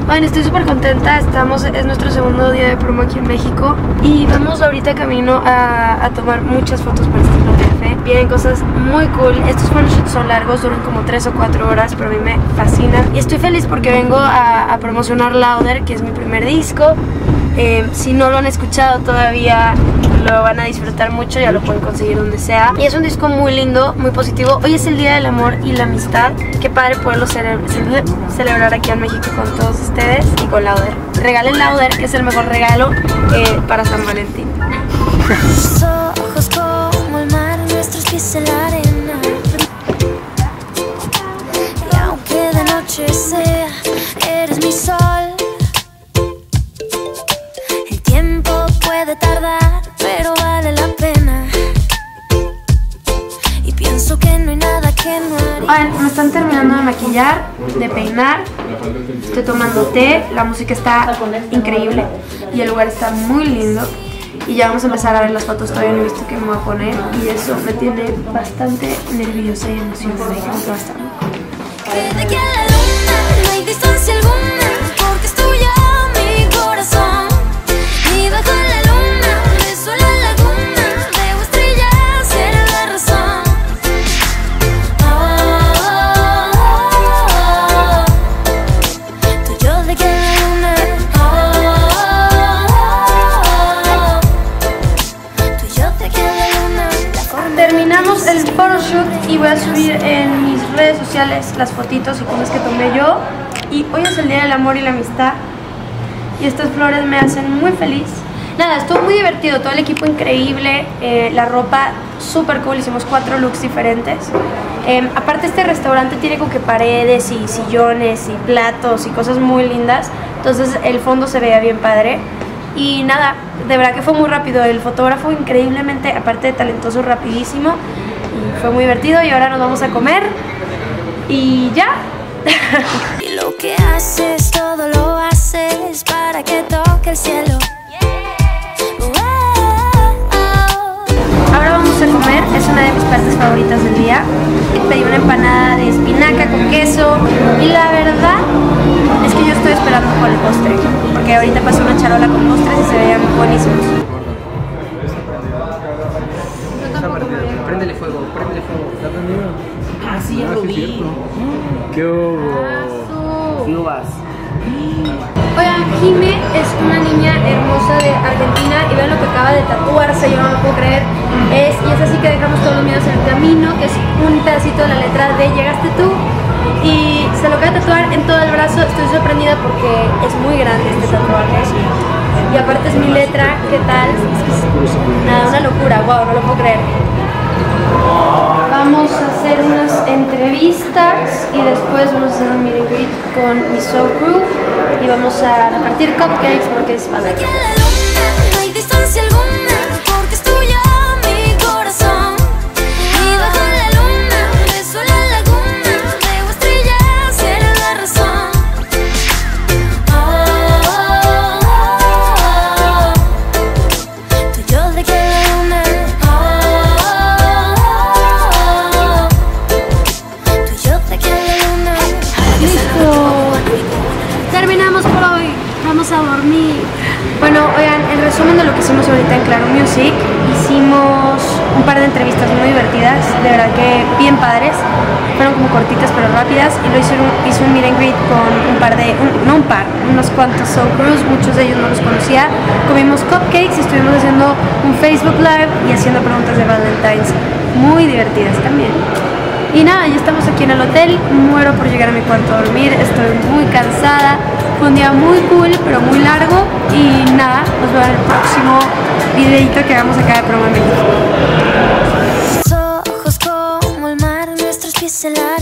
Bueno, estoy súper contenta, es nuestro segundo día de promo aquí en México y vamos ahorita camino a tomar muchas fotos para este fotógrafo. Vienen cosas muy cool, estos photoshoots son largos, duran como 3 o 4 horas, pero a mí me fascinan y estoy feliz porque vengo a promocionar Louder, que es mi primer disco. Si no lo han escuchado todavía, lo van a disfrutar mucho, ya lo pueden conseguir donde sea. Y es un disco muy lindo, muy positivo. Hoy es el Día del Amor y la Amistad. Qué padre poderlo celebrar aquí en México con todos ustedes y con Louder. Regalen Louder, que es el mejor regalo para San Valentín. Tus ojos como el mar, nuestros pies en la arena. Y aunque de noche sea, eres mi sol. El tiempo puede tardar, pero vale la pena. Y pienso que no hay nada que no haría. Me están terminando de maquillar, de peinar. Estoy tomando té, la música está increíble y el lugar está muy lindo. Y ya vamos a empezar a ver las fotos, todavía no he visto qué me voy a poner y eso me tiene bastante nerviosa y emocionada. Que de aquí a la luna no hay distancia alguna, porque es tuya mi corazón. Y bajo la luna, beso la laguna, veo estrellas, eres la razón. Tú y yo de aquí a la luna, tú y yo de aquí a la luna. Terminamos el photoshoot y voy a subir en mis redes sociales las fotitos y cosas que tomé yo. Y hoy es el Día del Amor y la Amistad y estas flores me hacen muy feliz. Nada, estuvo muy divertido, todo el equipo increíble, la ropa súper cool, hicimos 4 looks diferentes. Aparte este restaurante tiene como que paredes y sillones y platos y cosas muy lindas, entonces el fondo se veía bien padre. Y nada, de verdad que fue muy rápido, el fotógrafo increíblemente, aparte de talentoso, rapidísimo. Y fue muy divertido y ahora nos vamos a comer y ya. Y lo que haces, todo lo haces para que toque el cielo. Ahora vamos a comer, es una de mis partes favoritas del día. Pedí una empanada de espinaca con queso y la verdad es que yo estoy esperando por el postre, porque ahorita pasó una charola con postres y se veían buenísimos. Préndele fuego, préndele fuego. ¿Está prendido? Ah, sí, ya lo vi. ¿Qué hubo? ¿Qué vas? Oigan, Jime es una niña hermosa de Argentina y vean lo que acaba de tatuarse, yo no lo puedo creer. Y es así que dejamos todos los miedos en el camino, que es un pedacito de la letra de Llegaste tú. Y se lo acaba de tatuar en todo el brazo, estoy sorprendida porque es muy grande este tatuaje. Y aparte es mi letra, ¿qué tal? Nada, una locura, wow, no lo puedo creer. Vamos a hacer unas entrevistas y después vamos a hacer un meet and greet con mi show crew y vamos a repartir cupcakes porque es padre. Aquí a la luna no hay distancia alguna, porque es tuya mi corazón. Y bajo la luna, beso la laguna, veo estrellas, eres la razón. Tú y yo de aquí a la luna, tú y yo de aquí a la luna. ¡Listo! Terminamos por hoy, vamos a dormir. Bueno, oigan, en resumen de lo que hicimos ahorita en Claro Music, hicimos un par de entrevistas muy divertidas, de verdad que bien padres, fueron como cortitas pero rápidas, y lo hice un meet and greet con unos cuantos show crews, muchos de ellos no los conocía, comimos cupcakes y estuvimos haciendo un Facebook Live y haciendo preguntas de Valentine's, muy divertidas también. Y nada, ya estamos aquí en el hotel, muero por llegar a mi cuarto a dormir, estoy muy cansada, fue un día muy cool pero muy largo y nada, nos vemos en el próximo videito que hagamos acá de Promo en México. Tus ojos como el mar, nuestros pies en la